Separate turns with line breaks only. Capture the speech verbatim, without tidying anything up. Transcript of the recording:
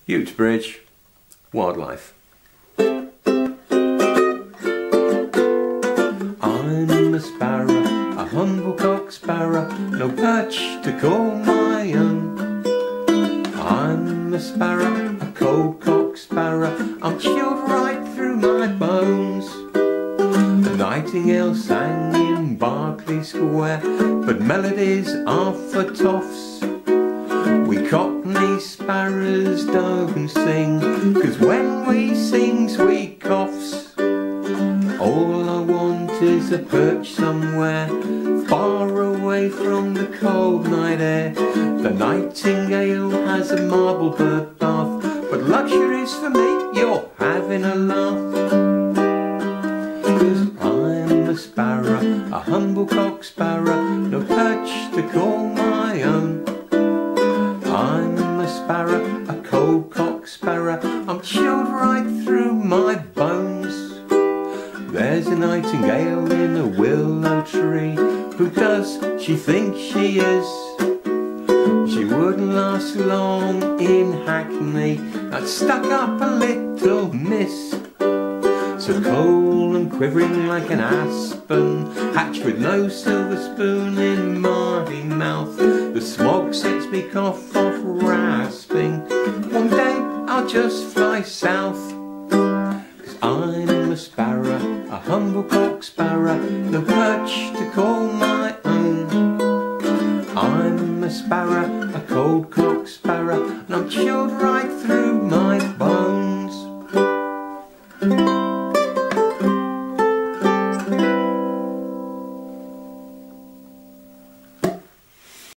Uxbridge, wildlife. I'm a sparrow, a humble cock sparrow, no perch to call my own. I'm a sparrow, a cold cock sparrow, I'm chilled right through my bones. The nightingale sang in Berkley Square, but melodies are for toffs. We Cockney Sparrows don't sing, 'cause when we sings we coughs. All I want is a perch somewhere, far away from the cold night air. The nightingale has a marble bird bath, but luxuries for me, you're having a laugh. 'Cause I'm a sparrow, a humble cock sparrow, no perch to call my own. I'm a sparrow, a cold cock sparrow, I'm chilled right through my bones. There's a nightingale in a willow tree, who does she think she is? She wouldn't last long in Hackney, that stuck up a little miss. So cold and quivering like an aspen, hatched with no silver spoon in my mouth. The smog sets me cough off rasping. One day I'll just fly south. 'Cause I'm a sparrow, a humble cock sparrow, no perch to call my own. I'm a sparrow, a cold cock sparrow, and I'm chilled right through my bones.